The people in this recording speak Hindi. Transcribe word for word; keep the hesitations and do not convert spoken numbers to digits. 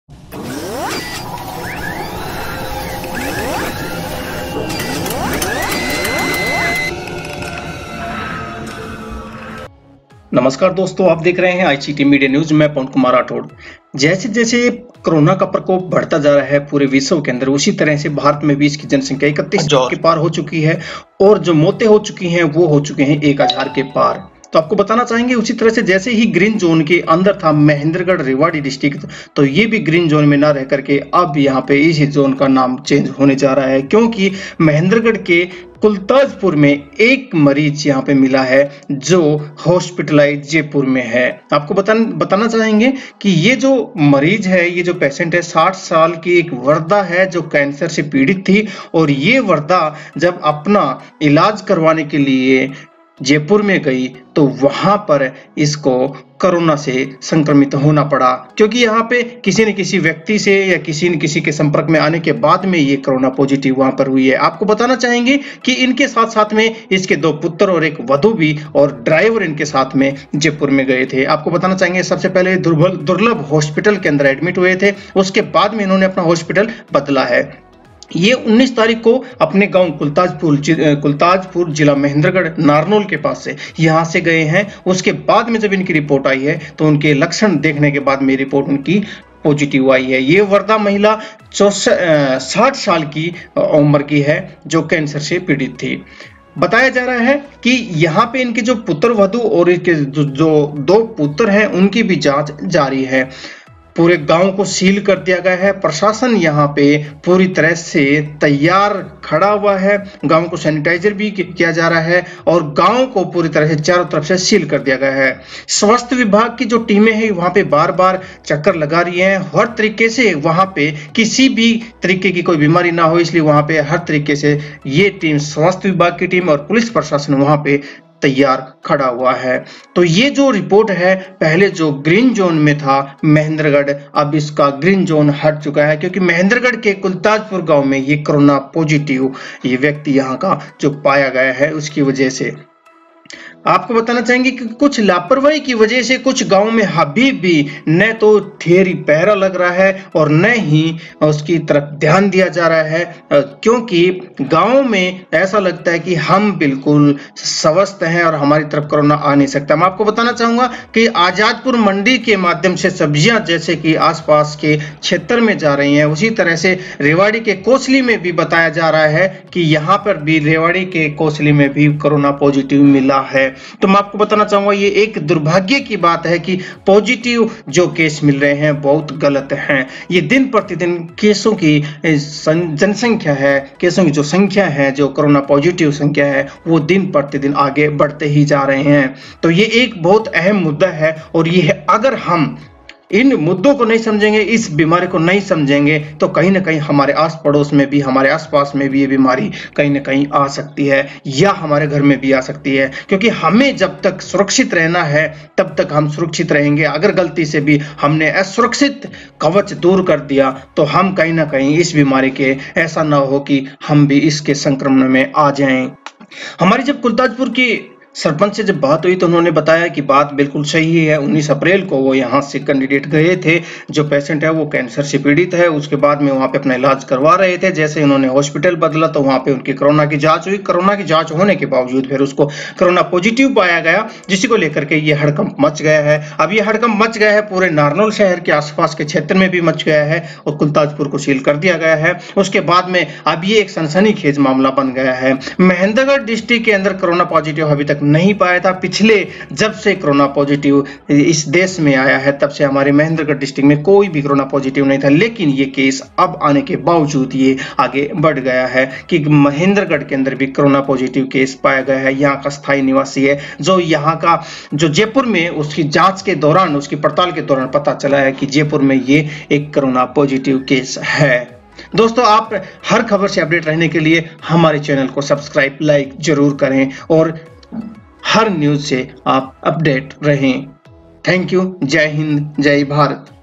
नमस्कार दोस्तों, आप देख रहे हैं आईसीटी मीडिया न्यूज। मैं पवन कुमार राठौड़। जैसे जैसे कोरोना का प्रकोप बढ़ता जा रहा है पूरे विश्व के अंदर, उसी तरह से भारत में भी इसकी जनसंख्या इकतीस के पार हो चुकी है और जो मौतें हो चुकी हैं वो हो चुके हैं एक हजार के पार। तो आपको बताना चाहेंगे, उसी तरह से जैसे ही ग्रीन जोन के अंदर था महेंद्रगढ़ रेवाड़ी डिस्ट्रिक्ट, तो ये भी ग्रीन जोन में ना रह करके अब यहाँ पे इस जोन का नाम चेंज होने जा रहा है, क्योंकि महेंद्रगढ़ के कुलताजपुर में एक मरीज यहाँ पे मिला है जो हॉस्पिटलाइज जयपुर में है। आपको बता, बताना चाहेंगे कि ये जो मरीज है, ये जो पेशेंट है, साठ साल की एक वृद्धा है जो कैंसर से पीड़ित थी। और ये वृद्धा जब अपना इलाज करवाने के लिए जयपुर में गई तो वहां पर इसको कोरोना से संक्रमित होना पड़ा, क्योंकि यहाँ पे किसी न किसी व्यक्ति से या किसी न किसी के संपर्क में आने के बाद में ये कोरोना पॉजिटिव वहां पर हुई है। आपको बताना चाहेंगे कि इनके साथ साथ में इसके दो पुत्र और एक वधू भी और ड्राइवर इनके साथ में जयपुर में गए थे। आपको बताना चाहेंगे, सबसे पहले दुर्लभ हॉस्पिटल के अंदर एडमिट हुए थे, उसके बाद में इन्होंने अपना हॉस्पिटल बदला है। ये उन्नीस तारीख को अपने गांव कुलताजपुर कुलताजपुर जिला महेंद्रगढ़ नारनौल के पास से यहां से गए हैं। उसके बाद में जब इनकी रिपोर्ट आई है तो उनके लक्षण देखने के बाद में रिपोर्ट उनकी पॉजिटिव आई है। ये वृद्धा महिला चौसठ साठ साल की उम्र की है जो कैंसर से पीड़ित थी। बताया जा रहा है कि यहाँ पे इनके जो पुत्र वधू और इनके जो, जो दो पुत्र हैं उनकी भी जांच जारी है। पूरे गांव को सील कर दिया गया है। प्रशासन यहाँ पे पूरी तरह से तैयार खड़ा हुआ है। गांव को सैनिटाइजर भी किया जा रहा है और गांव को पूरी तरह से चारों तरफ से सील कर दिया गया है। स्वास्थ्य विभाग की जो टीमें हैं वहां पे बार बार चक्कर लगा रही हैं, हर तरीके से वहां पे किसी भी तरीके की कोई बीमारी ना हो, इसलिए वहां पे हर तरीके से ये टीम, स्वास्थ्य विभाग की टीम और पुलिस प्रशासन वहां पे तैयार खड़ा हुआ है। तो ये जो रिपोर्ट है, पहले जो ग्रीन जोन में था महेंद्रगढ़, अब इसका ग्रीन जोन हट चुका है, क्योंकि महेंद्रगढ़ के कुलताजपुर गांव में ये कोरोना पॉजिटिव ये व्यक्ति यहाँ का जो पाया गया है उसकी वजह से। आपको बताना चाहेंगे कि कुछ लापरवाही की वजह से कुछ गांव में अभी भी न तो ठेरी पहरा लग रहा है और न ही उसकी तरफ ध्यान दिया जा रहा है, क्योंकि गांव में ऐसा लगता है कि हम बिल्कुल स्वस्थ हैं और हमारी तरफ कोरोना आ नहीं सकता। मैं आपको बताना चाहूंगा कि आजादपुर मंडी के माध्यम से सब्जियां जैसे कि आसपास के क्षेत्र में जा रही हैं, उसी तरह से रेवाड़ी के कोसली में भी बताया जा रहा है कि यहाँ पर भी रेवाड़ी के कोसली में भी कोरोना पॉजिटिव मिला है। तो मैं आपको बताना चाहूंगा, ये एक दुर्भाग्य की बात है कि पॉजिटिव जो केस मिल रहे हैं बहुत गलत हैं। ये दिन प्रतिदिन केसों की जनसंख्या है, केसों की जो संख्या है, जो कोरोना पॉजिटिव संख्या है, वो दिन प्रतिदिन आगे बढ़ते ही जा रहे हैं। तो ये एक बहुत अहम मुद्दा है और ये है, अगर हम इन मुद्दों को नहीं समझेंगे, इस बीमारी को नहीं समझेंगे, तो कहीं ना कहीं हमारे आस पड़ोस में भी, हमारे आसपास में भी ये बीमारी कहीं ना कहीं आ सकती है या हमारे घर में भी आ सकती है। क्योंकि हमें जब तक सुरक्षित रहना है तब तक हम सुरक्षित रहेंगे। अगर गलती से भी हमने असुरक्षित कवच दूर कर दिया तो हम कहीं ना कहीं इस बीमारी के, ऐसा ना हो कि हम भी इसके संक्रमण में आ जाएं। हमारी जब कुलताजपुर की सरपंच से जब बात हुई तो उन्होंने बताया कि बात बिल्कुल सही है। उन्नीस अप्रैल को वो यहाँ से कैंडिडेट गए थे, जो पेशेंट है वो कैंसर से पीड़ित है, उसके बाद में वहाँ पे अपना इलाज करवा रहे थे। जैसे उन्होंने हॉस्पिटल बदला तो वहाँ पे उनकी कोरोना की जांच हुई। कोरोना की जांच होने के बावजूद फिर उसको कोरोना पॉजिटिव पाया गया, जिसी को लेकर के ये हड़कंप मच गया है। अब ये हड़कंप मच गया है पूरे नारनौल शहर के आसपास के क्षेत्र में भी मच गया है और कुलताजपुर को सील कर दिया गया है। उसके बाद में अब ये एक सनसनीखेज मामला बन गया है। महेंद्रगढ़ डिस्ट्रिक्ट के अंदर कोरोना पॉजिटिव अभी तक नहीं पाया था। पिछले जब से कोरोना पॉजिटिव इस देश में आया है तब से हमारे महेंद्रगढ़ डिस्ट्रिक्ट में कोई भी कोरोना पॉजिटिव नहीं था, लेकिन ये केस अब आने के बावजूद ये आगे बढ़ गया है कि महेंद्रगढ़ के अंदर भी कोरोना पॉजिटिव केस पाया गया है। यहाँ का स्थायी निवासी है, जो यहाँ का जो जयपुर में उसकी जांच के दौरान, उसकी पड़ताल के दौरान पता चला है कि जयपुर में ये एक कोरोना पॉजिटिव केस है। दोस्तों, आप हर खबर से अपडेट रहने के लिए हमारे चैनल को सब्सक्राइब, लाइक जरूर करें और हर न्यूज से आप अपडेट रहें। Thank you. जय हिंद, जय भारत।